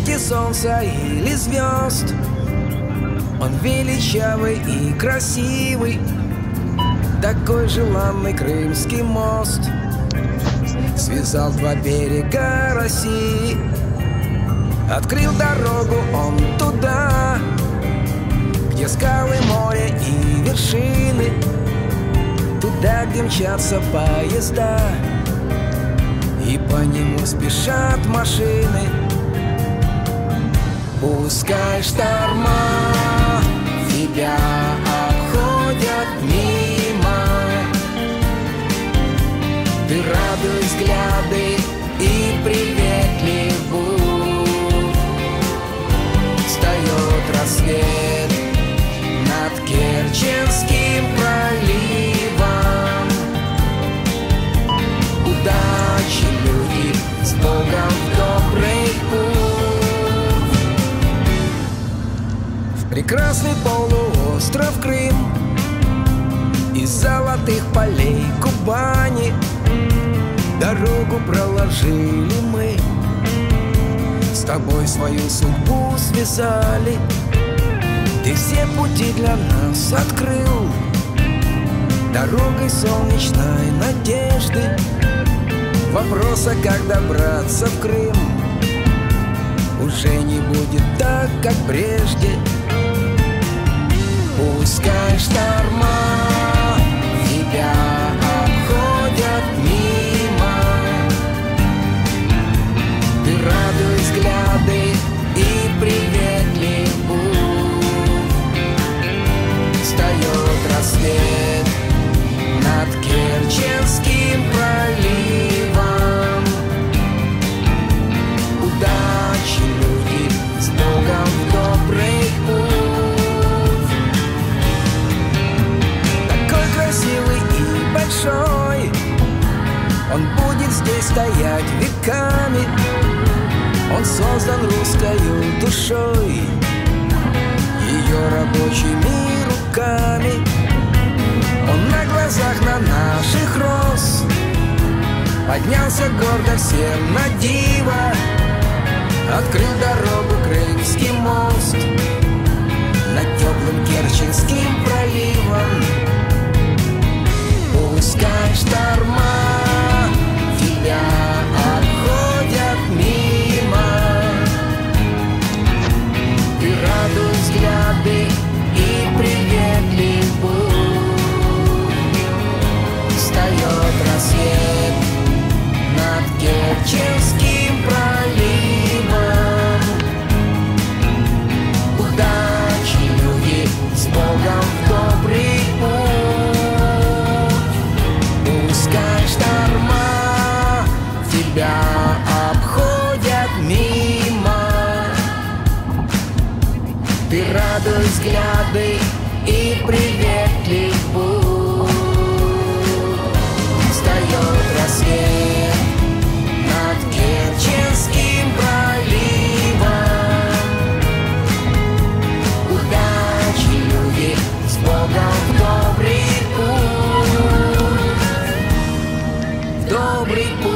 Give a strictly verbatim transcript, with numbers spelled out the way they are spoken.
свете солнца или звезд. Он величавый и красивый, такой желанный Крымский мост. Связал два берега России, открыл дорогу он туда, где скалы, море и вершины, туда, где мчатся поезда, и по нему спешат машины. Пускай шторма тебя обходят мимо, ты радуй взгляды и приветлив будь. Встает рассвет над Керченским проливом. Удачи, люди, с Богом в добрый путь. В прекрасный полуостров Крым из золотых полей Кубани дорогу проложили мы, с тобой свою судьбу связали. Ты все пути для нас открыл дорогой солнечной надежды. Вопроса, как добраться в Крым, уже не будет так, как прежде. Пускай шторма тебя обходят мимо, ты радуй взгляды и приветлив будь. Встает рассвет над Керченским проливом. Удачи, люди, с Богом в добрый путь. Такой красивый и большой, он будет здесь стоять веками. Он создан русскою душой, ее рабочими руками. Он на глазах на наших рос поднялся гордо всем на диво, открыл дорогу Крымский мост над теплым Керченским проливом. Пускай шторма тебя обходят мимо, ты радуй взгляды и приветлив будь. Встает рассвет над Керченским проливом. Удачи, люди, с Богом в добрый путь. Пускай шторма тебя обходят мимо, ты радуй взгляды и приветлив будь. Встает рассвет над Керченским проливом. Удачи, люди, с Богом в добрый путь. В добрый путь.